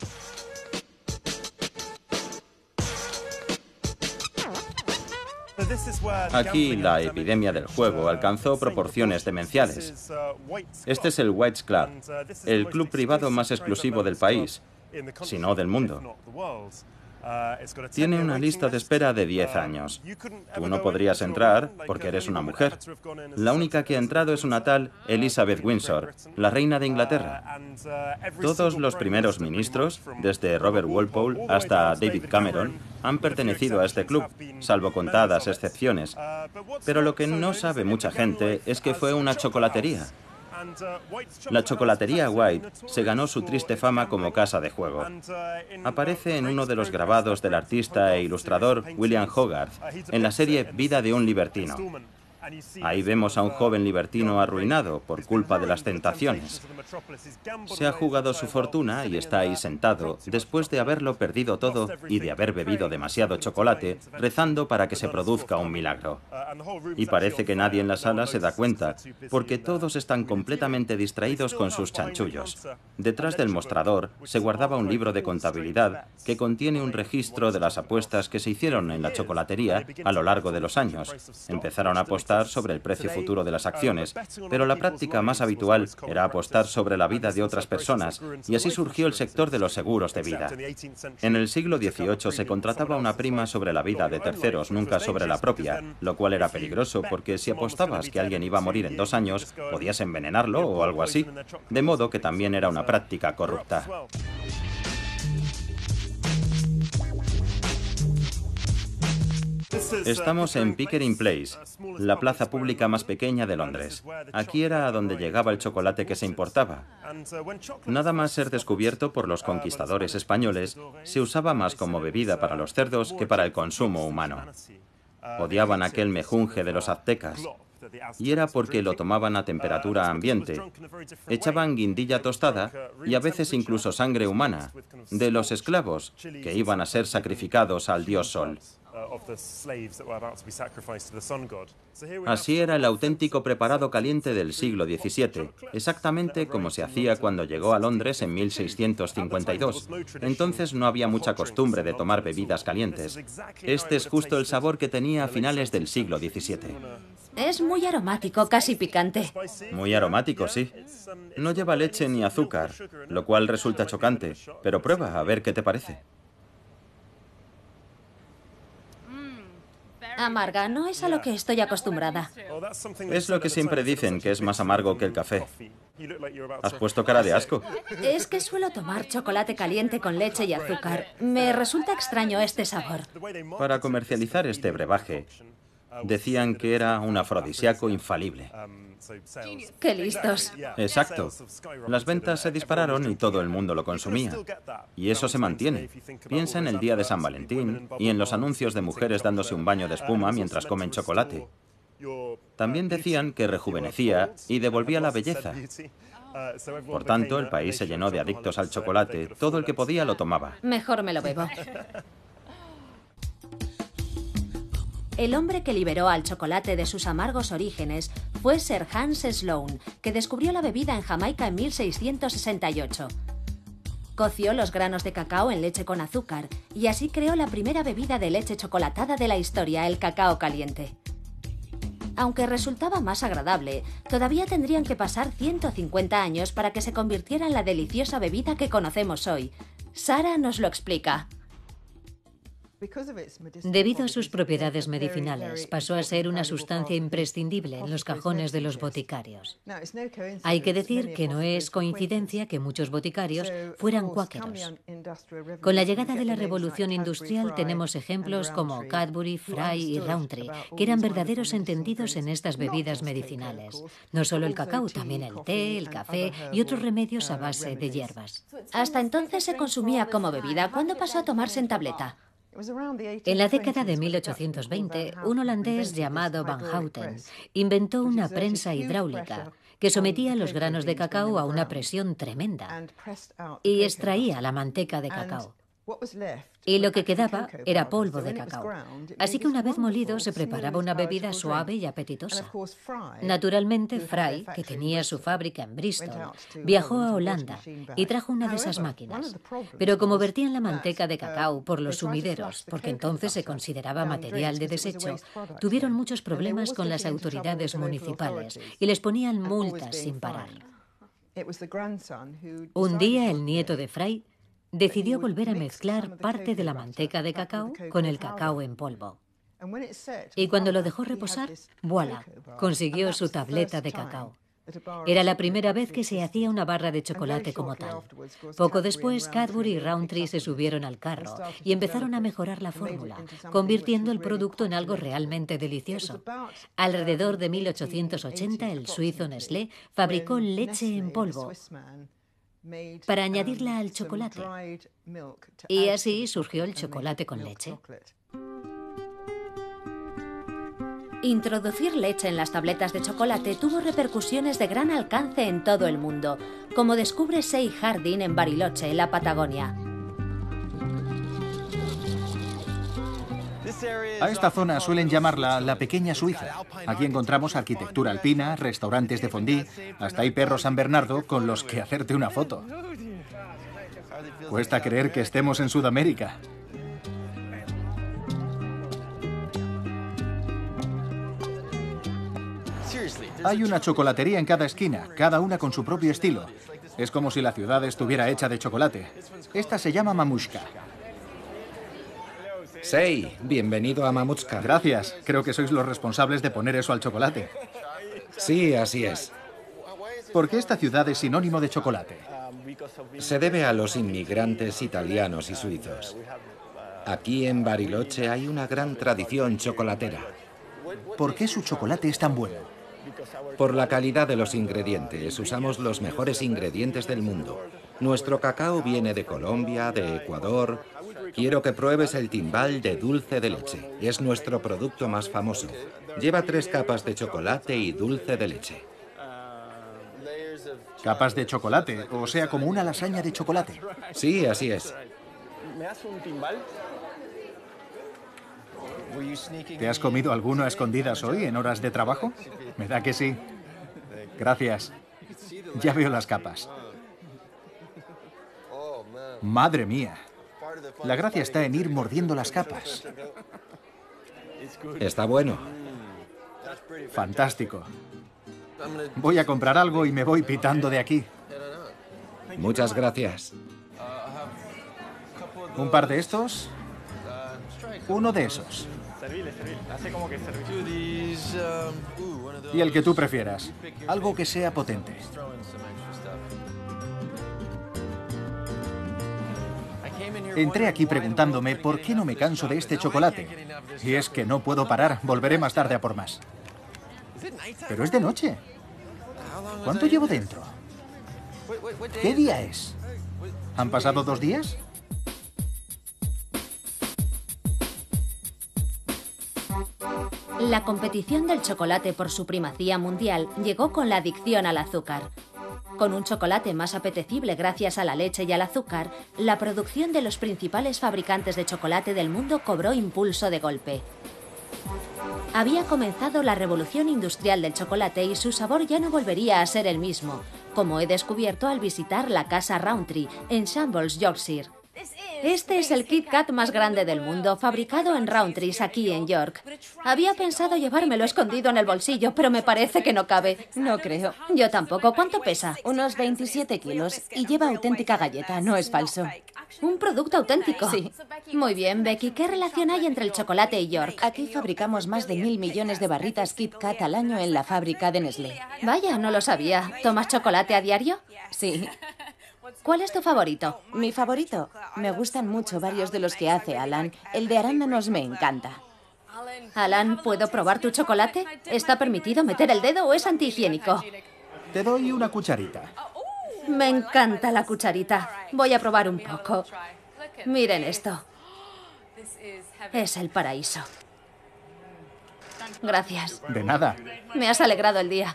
Aquí la epidemia del juego alcanzó proporciones demenciales. Este es el White's Club, el club privado más exclusivo del país, si no del mundo. Tiene una lista de espera de diez años. Tú no podrías entrar porque eres una mujer. La única que ha entrado es una tal Elizabeth Windsor, la reina de Inglaterra. Todos los primeros ministros, desde Robert Walpole hasta David Cameron, han pertenecido a este club, salvo contadas excepciones. Pero lo que no sabe mucha gente es que fue una chocolatería. La chocolatería White se ganó su triste fama como casa de juego. Aparece en uno de los grabados del artista e ilustrador William Hogarth en la serie Vida de un libertino. Ahí vemos a un joven libertino arruinado por culpa de las tentaciones. Se ha jugado su fortuna y está ahí sentado, después de haberlo perdido todo y de haber bebido demasiado chocolate, rezando para que se produzca un milagro. Y parece que nadie en la sala se da cuenta, porque todos están completamente distraídos con sus chanchullos. Detrás del mostrador se guardaba un libro de contabilidad que contiene un registro de las apuestas que se hicieron en la chocolatería a lo largo de los años. Empezaron a apostar sobre el precio futuro de las acciones, pero la práctica más habitual era apostar sobre la vida de otras personas, y así surgió el sector de los seguros de vida. En el siglo dieciocho se contrataba una prima sobre la vida de terceros, nunca sobre la propia, lo cual era peligroso porque si apostabas que alguien iba a morir en dos años, podías envenenarlo o algo así, de modo que también era una práctica corrupta. Estamos en Pickering Place, la plaza pública más pequeña de Londres. Aquí era a donde llegaba el chocolate que se importaba. Nada más ser descubierto por los conquistadores españoles, se usaba más como bebida para los cerdos que para el consumo humano. Odiaban aquel mejunje de los aztecas. Y era porque lo tomaban a temperatura ambiente. Echaban guindilla tostada y a veces incluso sangre humana, de los esclavos que iban a ser sacrificados al dios Sol. Así era el auténtico preparado caliente del siglo diecisiete, exactamente como se hacía cuando llegó a Londres en mil seiscientos cincuenta y dos. Entonces no había mucha costumbre de tomar bebidas calientes. Este es justo el sabor que tenía a finales del siglo diecisiete. Es muy aromático, casi picante. Muy aromático, sí. No lleva leche ni azúcar, lo cual resulta chocante, pero prueba a ver qué te parece. Amarga, no es a lo que estoy acostumbrada. Es lo que siempre dicen, que es más amargo que el café. ¿Has puesto cara de asco? Es que suelo tomar chocolate caliente con leche y azúcar. Me resulta extraño este sabor. Para comercializar este brebaje, decían que era un afrodisíaco infalible. ¡Qué listos! Exacto. Las ventas se dispararon y todo el mundo lo consumía. Y eso se mantiene. Piensa en el día de San Valentín y en los anuncios de mujeres dándose un baño de espuma mientras comen chocolate. También decían que rejuvenecía y devolvía la belleza. Por tanto, el país se llenó de adictos al chocolate. Todo el que podía lo tomaba. Mejor me lo bebo. El hombre que liberó al chocolate de sus amargos orígenes fue Sir Hans Sloane, que descubrió la bebida en Jamaica en mil seiscientos sesenta y ocho. Coció los granos de cacao en leche con azúcar y así creó la primera bebida de leche chocolatada de la historia, el cacao caliente. Aunque resultaba más agradable, todavía tendrían que pasar ciento cincuenta años para que se convirtiera en la deliciosa bebida que conocemos hoy. Sara nos lo explica. Debido a sus propiedades medicinales, pasó a ser una sustancia imprescindible en los cajones de los boticarios. Hay que decir que no es coincidencia que muchos boticarios fueran cuáqueros. Con la llegada de la revolución industrial tenemos ejemplos como Cadbury, Fry y Rowntree, que eran verdaderos entendidos en estas bebidas medicinales. No solo el cacao, también el té, el café y otros remedios a base de hierbas. Hasta entonces se consumía como bebida. ¿Cuándo pasó a tomarse en tableta? En la década de mil ochocientos veinte, un holandés llamado Van Houten inventó una prensa hidráulica que sometía los granos de cacao a una presión tremenda y extraía la manteca de cacao. Y lo que quedaba era polvo de cacao. Así que una vez molido se preparaba una bebida suave y apetitosa. Naturalmente, Fry, que tenía su fábrica en Bristol, viajó a Holanda y trajo una de esas máquinas. Pero como vertían la manteca de cacao por los sumideros, porque entonces se consideraba material de desecho, tuvieron muchos problemas con las autoridades municipales y les ponían multas sin parar. Un día el nieto de Fry decidió volver a mezclar parte de la manteca de cacao con el cacao en polvo. Y cuando lo dejó reposar, ¡voilà!, consiguió su tableta de cacao. Era la primera vez que se hacía una barra de chocolate como tal. Poco después, Cadbury y Rowntree se subieron al carro y empezaron a mejorar la fórmula, convirtiendo el producto en algo realmente delicioso. Alrededor de mil ochocientos ochenta, el suizo Nestlé fabricó leche en polvo para añadirla al chocolate. Y así surgió el chocolate con leche. Introducir leche en las tabletas de chocolate tuvo repercusiones de gran alcance en todo el mundo, como descubre Say Harding en Bariloche, en la Patagonia. A esta zona suelen llamarla la pequeña Suiza. Aquí encontramos arquitectura alpina, restaurantes de fondue, hasta hay perros San Bernardo con los que hacerte una foto. Cuesta creer que estemos en Sudamérica. Hay una chocolatería en cada esquina, cada una con su propio estilo. Es como si la ciudad estuviera hecha de chocolate. Esta se llama Mamushka. Sei, bienvenido a Mamushka. Gracias. Creo que sois los responsables de poner eso al chocolate. Sí, así es. ¿Por qué esta ciudad es sinónimo de chocolate? Se debe a los inmigrantes italianos y suizos. Aquí en Bariloche hay una gran tradición chocolatera. ¿Por qué su chocolate es tan bueno? Por la calidad de los ingredientes. Usamos los mejores ingredientes del mundo. Nuestro cacao viene de Colombia, de Ecuador. Quiero que pruebes el timbal de dulce de leche. Es nuestro producto más famoso. Lleva tres capas de chocolate y dulce de leche. Capas de chocolate, o sea, como una lasaña de chocolate. Sí, así es. ¿Me das un timbal? ¿Te has comido alguno a escondidas hoy en horas de trabajo? Me da que sí. Gracias. Ya veo las capas. Madre mía. La gracia está en ir mordiendo las capas. Está bueno. Fantástico. Voy a comprar algo y me voy pitando de aquí. Muchas gracias. Un par de estos. Uno de esos. Y el que tú prefieras. Algo que sea potente. Entré aquí preguntándome por qué no me canso de este chocolate. Y es que no puedo parar. Volveré más tarde a por más. Pero es de noche. ¿Cuánto llevo dentro? ¿Qué día es? ¿Han pasado dos días? La competición del chocolate por su primacía mundial llegó con la adicción al azúcar. Con un chocolate más apetecible gracias a la leche y al azúcar, la producción de los principales fabricantes de chocolate del mundo cobró impulso de golpe. Había comenzado la revolución industrial del chocolate y su sabor ya no volvería a ser el mismo, como he descubierto al visitar la casa Rowntree en Shambles, Yorkshire. Este es el Kit Kat más grande del mundo, fabricado en Rowntree, aquí en York. Había pensado llevármelo escondido en el bolsillo, pero me parece que no cabe. No creo. Yo tampoco. ¿Cuánto pesa? Unos veintisiete kilos y lleva auténtica galleta, no es falso. ¿Un producto auténtico? Sí. Muy bien, Becky. ¿Qué relación hay entre el chocolate y York? Aquí fabricamos más de mil millones de barritas Kit Kat al año en la fábrica de Nestlé. Vaya, no lo sabía. ¿Tomas chocolate a diario? Sí. ¿Cuál es tu favorito? Mi favorito. Me gustan mucho varios de los que hace Alan. El de arándanos me encanta. Alan, ¿puedo probar tu chocolate? ¿Está permitido meter el dedo o es antihigiénico? Te doy una cucharita. Me encanta la cucharita. Voy a probar un poco. Miren esto. Es el paraíso. Gracias. De nada. Me has alegrado el día.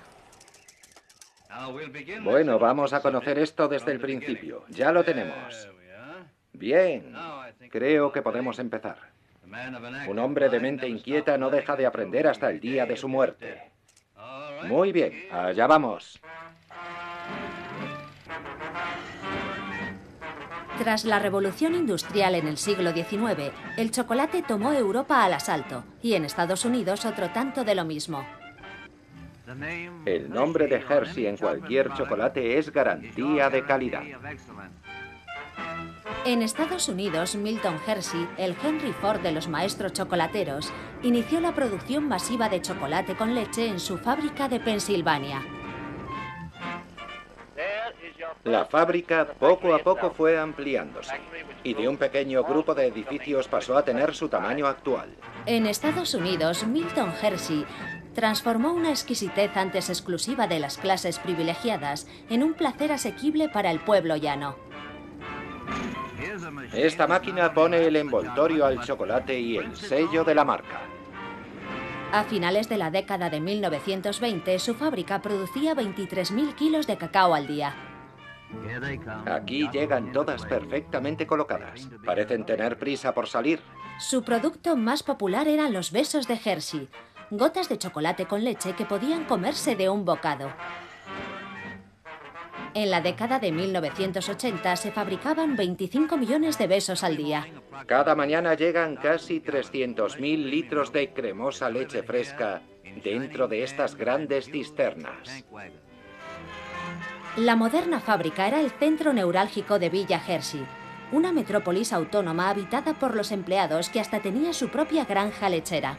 Bueno, vamos a conocer esto desde el principio. Ya lo tenemos. Bien. Creo que podemos empezar. Un hombre de mente inquieta no deja de aprender hasta el día de su muerte. Muy bien, allá vamos. Tras la revolución industrial en el siglo diecinueve, el chocolate tomó Europa al asalto y en Estados Unidos otro tanto de lo mismo. El nombre de Hershey en cualquier chocolate es garantía de calidad. En Estados Unidos, Milton Hershey, el Henry Ford de los maestros chocolateros, inició la producción masiva de chocolate con leche en su fábrica de Pensilvania. La fábrica poco a poco fue ampliándose y de un pequeño grupo de edificios pasó a tener su tamaño actual. En Estados Unidos, Milton Hershey transformó una exquisitez antes exclusiva de las clases privilegiadas en un placer asequible para el pueblo llano. Esta máquina pone el envoltorio al chocolate y el sello de la marca. A finales de la década de mil novecientos veinte, su fábrica producía veintitrés mil kilos de cacao al día. Aquí llegan todas perfectamente colocadas. Parecen tener prisa por salir. Su producto más popular eran los besos de Hershey, gotas de chocolate con leche que podían comerse de un bocado. En la década de mil novecientos ochenta se fabricaban veinticinco millones de besos al día. Cada mañana llegan casi trescientos mil litros de cremosa leche fresca dentro de estas grandes cisternas. La moderna fábrica era el centro neurálgico de Villa Hershey, una metrópolis autónoma habitada por los empleados que hasta tenía su propia granja lechera.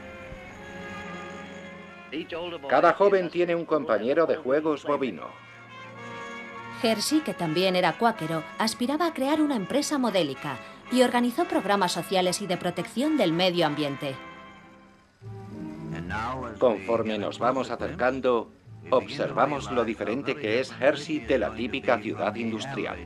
Cada joven tiene un compañero de juegos bovino. Hershey, que también era cuáquero, aspiraba a crear una empresa modélica y organizó programas sociales y de protección del medio ambiente. Conforme nos vamos acercando, observamos lo diferente que es Hershey de la típica ciudad industrial.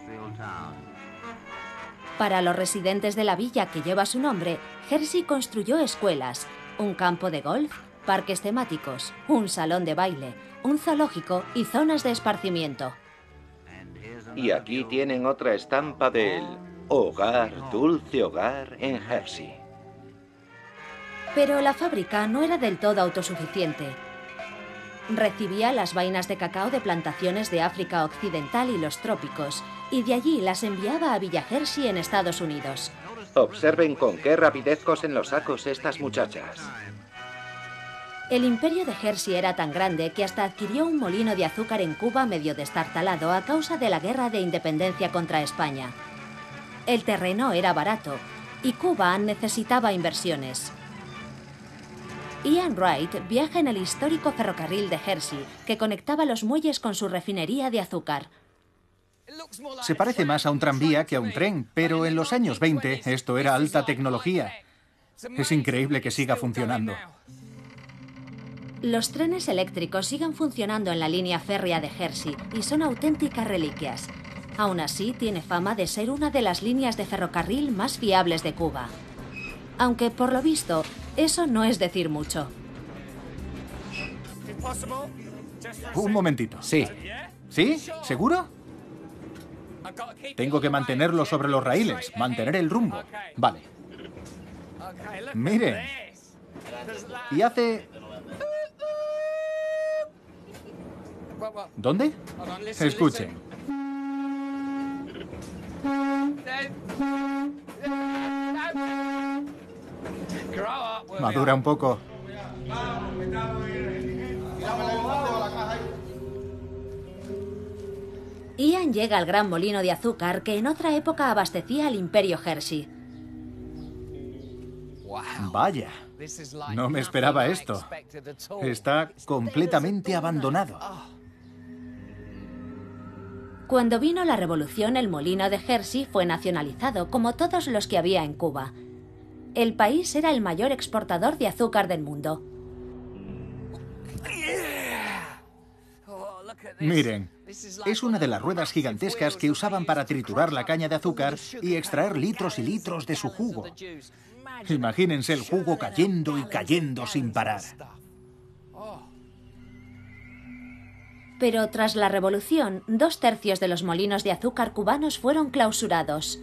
Para los residentes de la villa que lleva su nombre, Hershey construyó escuelas, un campo de golf, parques temáticos, un salón de baile, un zoológico y zonas de esparcimiento. Y aquí tienen otra estampa del hogar, dulce hogar en Hershey. Pero la fábrica no era del todo autosuficiente. Recibía las vainas de cacao de plantaciones de África Occidental y los trópicos, y de allí las enviaba a Villa Hershey en Estados Unidos. Observen con qué rapidez cosen los sacos estas muchachas. El imperio de Hershey era tan grande que hasta adquirió un molino de azúcar en Cuba medio destartalado a causa de la guerra de independencia contra España. El terreno era barato y Cuba necesitaba inversiones. Ian Wright viaja en el histórico ferrocarril de Hershey, que conectaba los muelles con su refinería de azúcar. Se parece más a un tranvía que a un tren, pero en los años veinte esto era alta tecnología. Es increíble que siga funcionando. Los trenes eléctricos siguen funcionando en la línea férrea de Hershey y son auténticas reliquias. Aún así, tiene fama de ser una de las líneas de ferrocarril más fiables de Cuba. Aunque, por lo visto, eso no es decir mucho. Un momentito. Sí. ¿Sí? ¿Seguro? Tengo que mantenerlo sobre los raíles, mantener el rumbo. Vale. Miren. Y hace... ¿Dónde? Escuchen. Madura un poco. Ian llega al gran molino de azúcar que en otra época abastecía al imperio Hershey. Vaya, no me esperaba esto. Está completamente abandonado. Cuando vino la revolución, el molino de Hershey fue nacionalizado, como todos los que había en Cuba. El país era el mayor exportador de azúcar del mundo. Miren, es una de las ruedas gigantescas que usaban para triturar la caña de azúcar y extraer litros y litros de su jugo. Imagínense el jugo cayendo y cayendo sin parar. Pero tras la revolución, dos tercios de los molinos de azúcar cubanos fueron clausurados.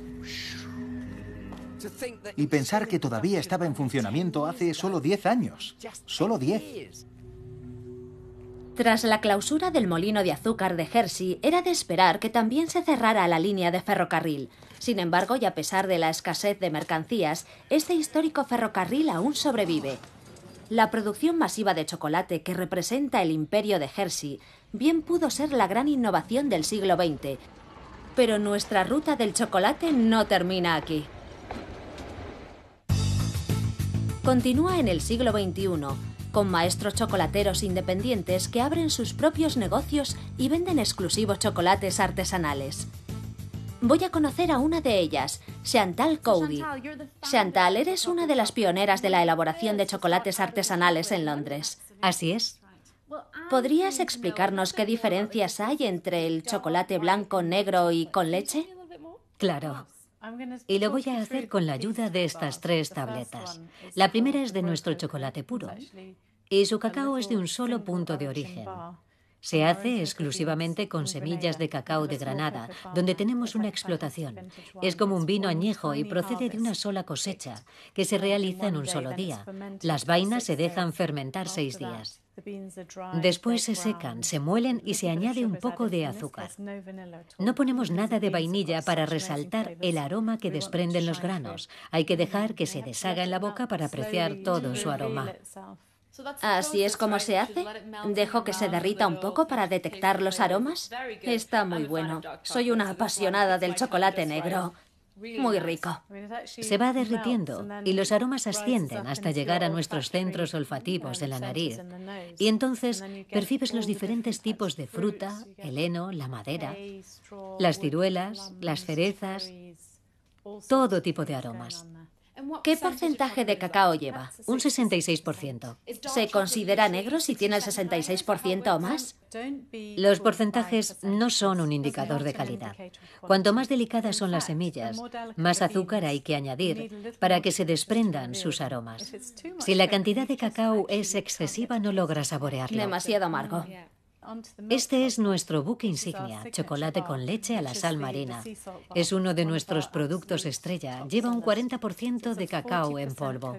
Y pensar que todavía estaba en funcionamiento hace solo diez años. Solo diez. Tras la clausura del molino de azúcar de Hershey, era de esperar que también se cerrara la línea de ferrocarril. Sin embargo, y a pesar de la escasez de mercancías, este histórico ferrocarril aún sobrevive. La producción masiva de chocolate que representa el imperio de Hershey bien pudo ser la gran innovación del siglo veinte. Pero nuestra ruta del chocolate no termina aquí. Continúa en el siglo veintiuno, con maestros chocolateros independientes que abren sus propios negocios y venden exclusivos chocolates artesanales. Voy a conocer a una de ellas, Chantal Cody. Chantal, eres una de las pioneras de la elaboración de chocolates artesanales en Londres. Así es. ¿Podrías explicarnos qué diferencias hay entre el chocolate blanco, negro y con leche? Claro. Y lo voy a hacer con la ayuda de estas tres tabletas. La primera es de nuestro chocolate puro. Y su cacao es de un solo punto de origen. Se hace exclusivamente con semillas de cacao de Granada, donde tenemos una explotación. Es como un vino añejo y procede de una sola cosecha, que se realiza en un solo día. Las vainas se dejan fermentar seis días. Después se secan, se muelen y se añade un poco de azúcar. No ponemos nada de vainilla para resaltar el aroma que desprenden los granos. Hay que dejar que se deshaga en la boca para apreciar todo su aroma. ¿Así es como se hace? ¿Dejo que se derrita un poco para detectar los aromas? Está muy bueno. Soy una apasionada del chocolate negro. Muy rico. Se va derritiendo y los aromas ascienden hasta llegar a nuestros centros olfativos en la nariz. Y entonces percibes los diferentes tipos de fruta, el heno, la madera, las ciruelas, las cerezas, todo tipo de aromas. ¿Qué porcentaje de cacao lleva? Un sesenta y seis por ciento. ¿Se considera negro si tiene el sesenta y seis por ciento o más? Los porcentajes no son un indicador de calidad. Cuanto más delicadas son las semillas, más azúcar hay que añadir para que se desprendan sus aromas. Si la cantidad de cacao es excesiva, no logras saborearlo. Demasiado amargo. Este es nuestro buque insignia, chocolate con leche a la sal marina. Es uno de nuestros productos estrella. Lleva un cuarenta por ciento de cacao en polvo.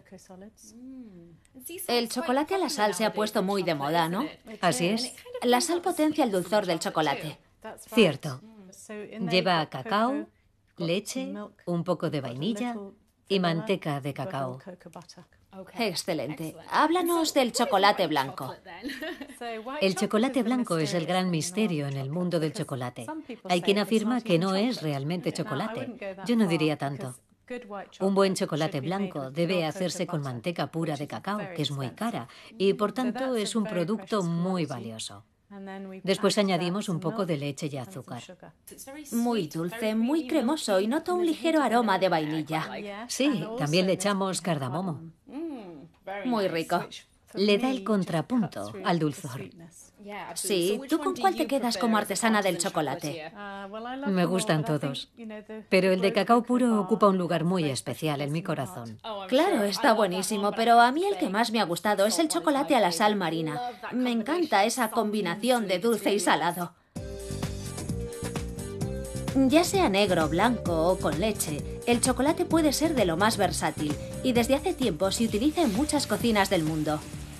El chocolate a la sal se ha puesto muy de moda, ¿no? Así es. La sal potencia el dulzor del chocolate. Cierto. Lleva cacao, leche, un poco de vainilla y manteca de cacao. Excelente. Háblanos del chocolate blanco. El chocolate blanco es el gran misterio en el mundo del chocolate. Hay quien afirma que no es realmente chocolate. Yo no diría tanto. Un buen chocolate blanco debe hacerse con manteca pura de cacao, que es muy cara, y por tanto es un producto muy valioso. Después añadimos un poco de leche y azúcar. Muy dulce, muy cremoso y noto un ligero aroma de vainilla. Sí, también le echamos cardamomo. Muy rico. Le da el contrapunto al dulzor. Sí, ¿tú con cuál te quedas como artesana del chocolate? Me gustan todos, pero el de cacao puro ocupa un lugar muy especial en mi corazón. Claro, está buenísimo, pero a mí el que más me ha gustado es el chocolate a la sal marina. Me encanta esa combinación de dulce y salado. Ya sea negro, blanco o con leche, el chocolate puede ser de lo más versátil y desde hace tiempo se utiliza en muchas cocinas del mundo.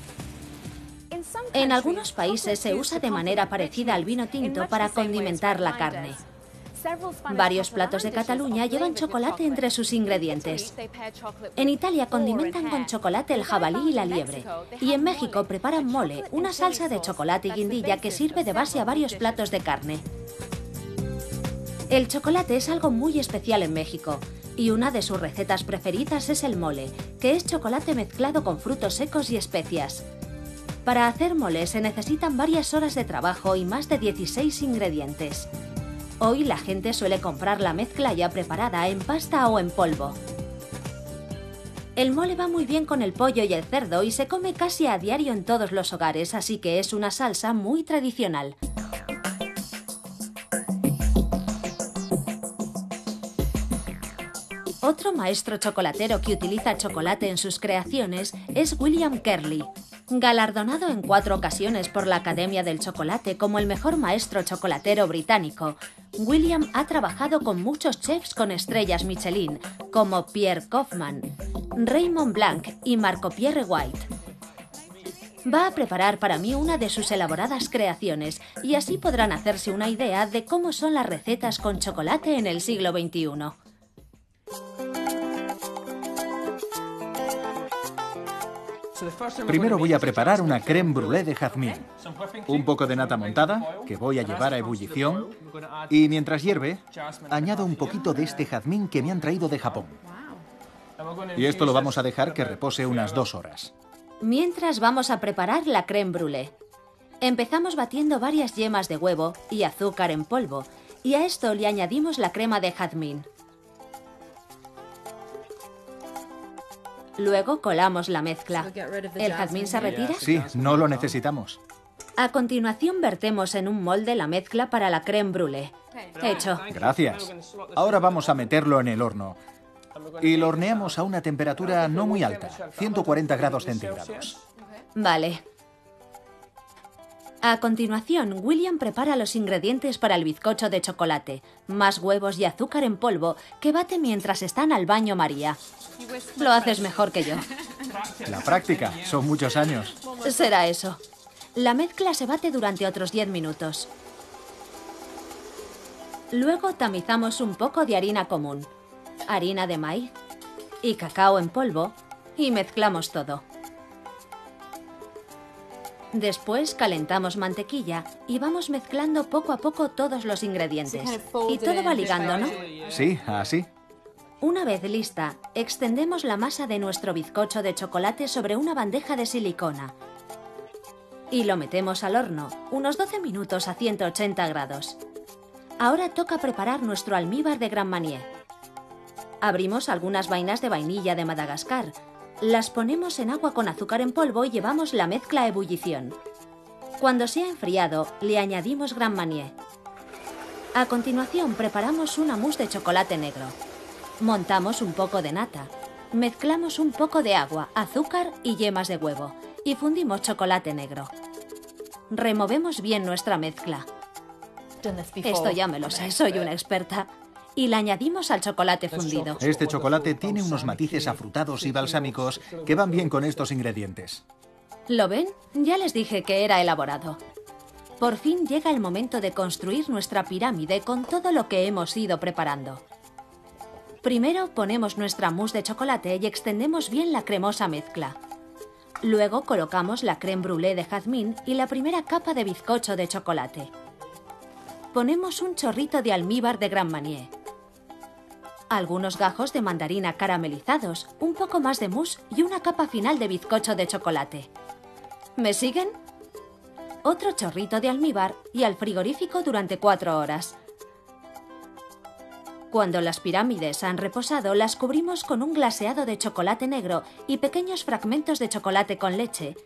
En algunos países se usa de manera parecida al vino tinto para condimentar la carne. Varios platos de Cataluña llevan chocolate entre sus ingredientes. En Italia condimentan con chocolate el jabalí y la liebre. Y en México preparan mole, una salsa de chocolate y guindilla que sirve de base a varios platos de carne. El chocolate es algo muy especial en México. Y una de sus recetas preferidas es el mole, que es chocolate mezclado con frutos secos y especias. Para hacer mole se necesitan varias horas de trabajo y más de dieciséis ingredientes. Hoy la gente suele comprar la mezcla ya preparada en pasta o en polvo. El mole va muy bien con el pollo y el cerdo y se come casi a diario en todos los hogares, así que es una salsa muy tradicional. Otro maestro chocolatero que utiliza chocolate en sus creaciones es William Kerley. Galardonado en cuatro ocasiones por la Academia del Chocolate como el mejor maestro chocolatero británico, William ha trabajado con muchos chefs con estrellas Michelin, como Pierre Kaufman, Raymond Blanc y Marco Pierre White. Va a preparar para mí una de sus elaboradas creaciones y así podrán hacerse una idea de cómo son las recetas con chocolate en el siglo veintiuno. Primero voy a preparar una crème brûlée de jazmín. Un poco de nata montada, que voy a llevar a ebullición. Y mientras hierve, añado un poquito de este jazmín que me han traído de Japón. Y esto lo vamos a dejar que repose unas dos horas. Mientras vamos a preparar la crème brûlée. Empezamos batiendo varias yemas de huevo y azúcar en polvo. Y a esto le añadimos la crema de jazmín. Luego colamos la mezcla. ¿El jazmín se retira? Sí, no lo necesitamos. A continuación vertemos en un molde la mezcla para la crème brûlée. Hecho. Gracias. Ahora vamos a meterlo en el horno. Y lo horneamos a una temperatura no muy alta, ciento cuarenta grados centígrados. Vale. A continuación, William prepara los ingredientes para el bizcocho de chocolate, más huevos y azúcar en polvo que bate mientras están al baño María. Lo haces mejor que yo. La práctica, son muchos años. Será eso. La mezcla se bate durante otros diez minutos. Luego tamizamos un poco de harina común, harina de maíz y cacao en polvo y mezclamos todo. Después calentamos mantequilla y vamos mezclando poco a poco todos los ingredientes. Y todo va ligando, ¿no? Sí, así. Una vez lista, extendemos la masa de nuestro bizcocho de chocolate sobre una bandeja de silicona. Y lo metemos al horno, unos doce minutos a ciento ochenta grados. Ahora toca preparar nuestro almíbar de Grand Marnier. Abrimos algunas vainas de vainilla de Madagascar. Las ponemos en agua con azúcar en polvo y llevamos la mezcla a ebullición. Cuando se ha enfriado, le añadimos Grand Marnier. A continuación, preparamos una mousse de chocolate negro. Montamos un poco de nata. Mezclamos un poco de agua, azúcar y yemas de huevo. Y fundimos chocolate negro. Removemos bien nuestra mezcla. Esto ya me lo sé, soy una experta. Y la añadimos al chocolate fundido. Este chocolate tiene unos matices afrutados y balsámicos que van bien con estos ingredientes. ¿Lo ven? Ya les dije que era elaborado. Por fin llega el momento de construir nuestra pirámide con todo lo que hemos ido preparando. Primero ponemos nuestra mousse de chocolate y extendemos bien la cremosa mezcla. Luego colocamos la crème brûlée de jazmín y la primera capa de bizcocho de chocolate. Ponemos un chorrito de almíbar de Grand Marnier, algunos gajos de mandarina caramelizados, un poco más de mousse y una capa final de bizcocho de chocolate. ¿Me siguen? Otro chorrito de almíbar y al frigorífico durante cuatro horas. Cuando las pirámides han reposado, las cubrimos con un glaseado de chocolate negro y pequeños fragmentos de chocolate con leche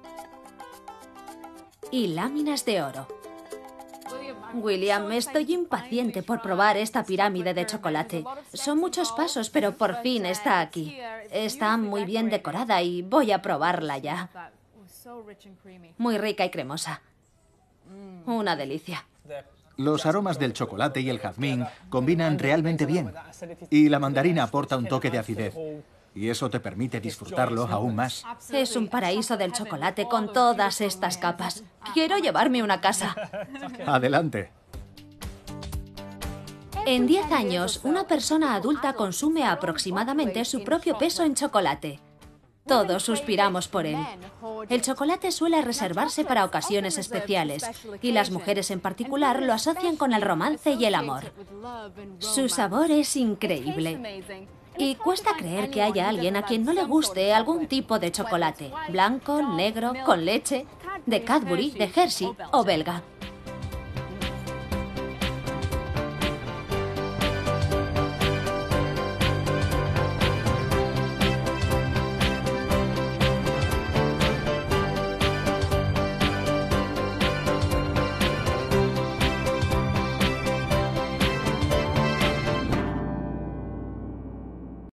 y láminas de oro. William, estoy impaciente por probar esta pirámide de chocolate. Son muchos pasos, pero por fin está aquí. Está muy bien decorada y voy a probarla ya. Muy rica y cremosa. Una delicia. Los aromas del chocolate y el jazmín combinan realmente bien. Y la mandarina aporta un toque de acidez. Y eso te permite disfrutarlo aún más. Es un paraíso del chocolate con todas estas capas. Quiero llevarme una casa. Adelante. En diez años, una persona adulta consume aproximadamente su propio peso en chocolate. Todos suspiramos por él. El chocolate suele reservarse para ocasiones especiales, y las mujeres en particular lo asocian con el romance y el amor. Su sabor es increíble. Y cuesta creer que haya alguien a quien no le guste algún tipo de chocolate, blanco, negro, con leche, de Cadbury, de Hershey o belga.